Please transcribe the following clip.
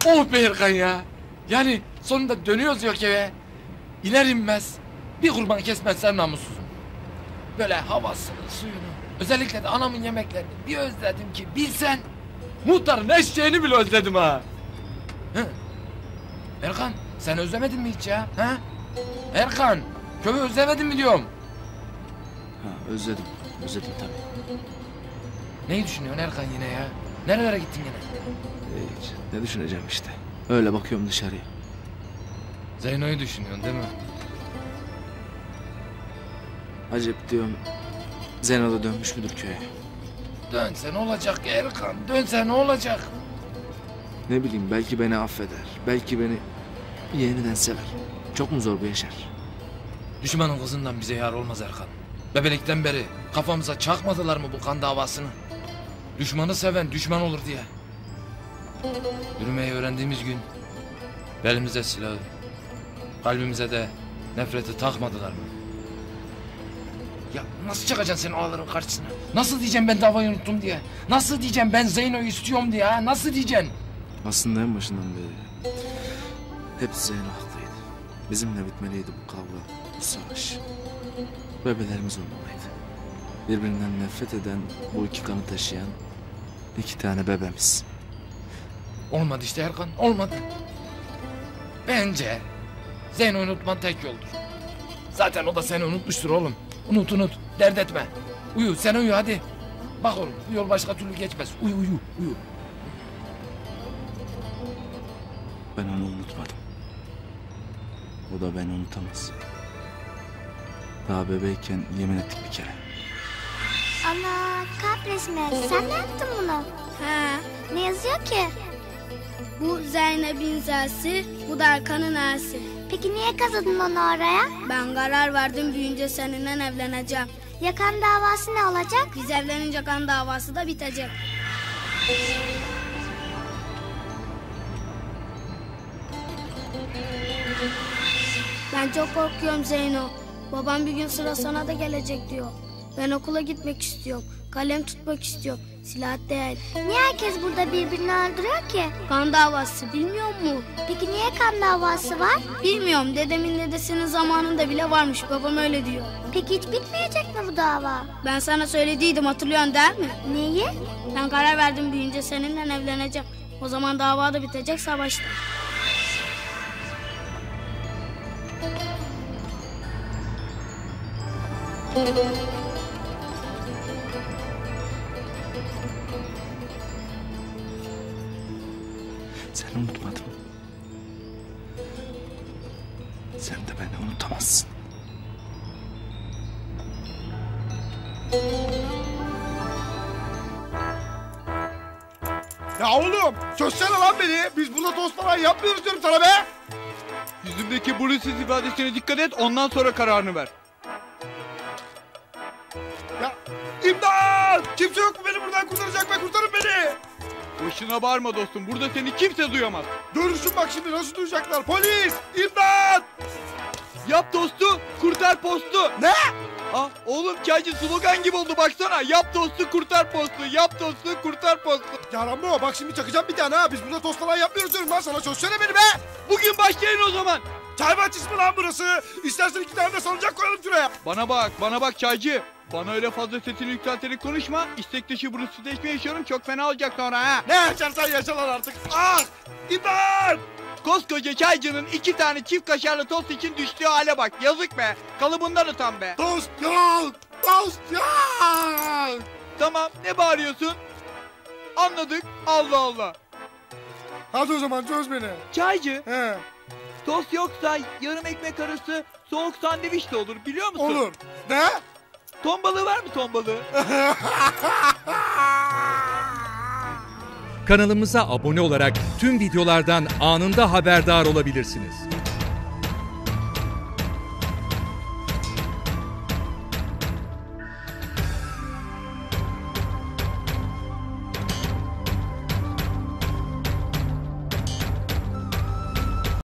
Oh be Erkan ya. Yani sonunda dönüyoruz yok eve. İner inmez bir kurban kesmezsem namussuzum. Böyle havasını, suyunu, özellikle de anamın yemeklerini bir özledim ki bilsen. Muhtarın eşeğini bile özledim ha. Hı? Erkan sen özlemedin mi hiç ya? Ha? Erkan köyü özlemedin mi diyorum. Ha, özledim tabii. Neyi düşünüyorsun Erkan yine ya? Nerelere gittin yine? Hiç, ne düşüneceğim işte. Öyle bakıyorum dışarıya. Zeyno'yu düşünüyorsun değil mi? Acep diyorum, Zeyno da dönmüş müdür köye? Dönse ne olacak Erkan? Dönse ne olacak? Ne bileyim, belki beni affeder. Belki beni yeniden sever. Çok mu zor bu Yaşar? Düşmanın kızından bize yar olmaz Erkan. Bebelikten beri kafamıza çakmadılar mı bu kan davasını? Düşmanı seven düşman olur diye. Yürümeyi öğrendiğimiz gün belimize silahı, kalbimize de nefreti takmadılar mı? Ya nasıl çıkacaksın sen o ağların karşısına? Nasıl diyeceğim ben davayı unuttum diye? Nasıl diyeceğim ben Zeyno'yu istiyorum diye ha? Nasıl diyeceksin? Aslında en başından beri hep Zeyno haklıydı. Bizimle bitmeliydi bu kavga, bu savaş. Bebelerimiz olmalıydı. Birbirinden nefret eden, bu iki kanı taşıyan iki tane bebemiz. Olmadı işte Erkan, olmadı. Bence Zeyno'yu unutman tek yoldur. Zaten o da seni unutmuştur oğlum. Unut, dert etme. Uyu, sen uyu hadi. Bak oğlum, bu yol başka türlü geçmez. Uyu. Ben onu unutmadım. O da beni unutamaz. Daha bebeyken yemin ettik bir kere. Ana kalp resmi. Sen mi yaptın bunu? He. Ne yazıyor ki? Bu Zeynep'in zesi, bu da Erkan'ın esi. Peki niye kazıdın onu oraya? Ben karar verdim, büyüyünce seninle evleneceğim. Ya kan davası ne olacak? Biz evlenince kan davası da bitecek. Ben çok korkuyorum Zeyno. Babam bir gün sıra sana da gelecek diyor. Ben okula gitmek istiyorum. Kalem tutmak istiyorum. Silah değil. Niye herkes burada birbirini öldürüyor ki? Kan davası bilmiyor musun? Peki niye kan davası var? Bilmiyorum. Dedemin dedesinin zamanında bile varmış. Babam öyle diyor. Peki hiç bitmeyecek mi bu dava? Ben sana söylediydim, hatırlıyorsun değil mi? Neyi? Ben karar verdim, büyüyünce seninle evleneceğim. O zaman dava da bitecek, savaşta. Seni unutmadım. Sen de beni unutamazsın. Ya oğlum çözsene lan beni. Biz burada tost falan yapmıyoruz diyorum sana be. Yüzümdeki bluesiz ifadesine dikkat et, ondan sonra kararını ver. Ya imdat! Kimse yok mu beni buradan kurtaracak be? Kurtarın beni. Boşuna bağırma dostum, burada seni kimse duyamaz. Görürsün bak şimdi nasıl duyacaklar. Polis! İmdat! Yap dostu, kurtar postu. Ne? Ah oğlum, çaycı slogan gibi oldu baksana. Yap dostu, kurtar postu. Yap dostu, kurtar postu. Ya Rambo bak şimdi çakacağım bir tane ha. Biz burada tost falan yapmıyoruz diyorum lan sana. Çözsene beni be. Bugün başlayın o zaman. Çay bahçesi mi lan burası? İstersen 2 tane de salıncak koyalım şuraya. Bana bak çaycı. Bana öyle fazla sesini yükselterek konuşma. İstek dışı brüsselleşme yaşıyorum, çok fena olacak sonra ha. Ne yaşarsan yaşa lan artık. Ah! İmdat! Koskoca çaycının 2 tane çift kaşarlı tost için düştüğü hale bak. Yazık be. Kalıbından utan be. Tost yok! Tost yok! Tamam, ne bağırıyorsun? Anladık. Allah Allah. Hadi o zaman çöz beni. Çaycı, He, tost yoksa yarım ekmek arası soğuk sandviç de olur, biliyor musun? olur. Ne? Ton balığı var mı, ton balığı? Kanalımıza abone olarak tüm videolardan anında haberdar olabilirsiniz.